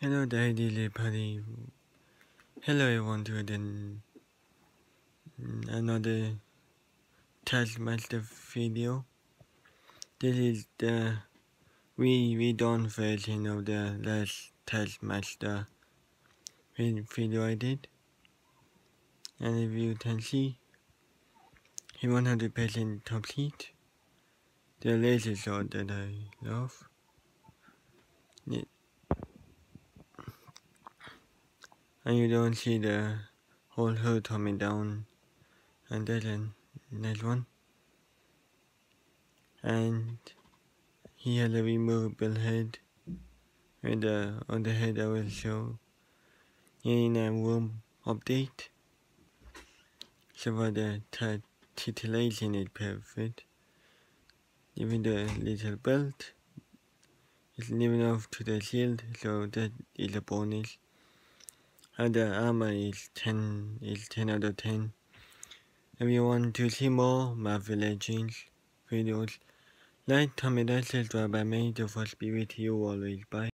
Hello Daily Party. Hello everyone to another Taskmaster video. This is the redone version of the last Taskmaster video I did. And if you can see, he 100% complete the laser sword that I love. And you don't see the whole hood coming down, and that's a nice one. And he has a removable head, and on the head I will show in a room update. So for the titillation is perfect. Even the little belt is living off to the shield, so that is a bonus. And the armor is 10 out of 10. If you want to see more Marvel Legends videos, like, comment, and subscribe. May the force be with you always. Bye.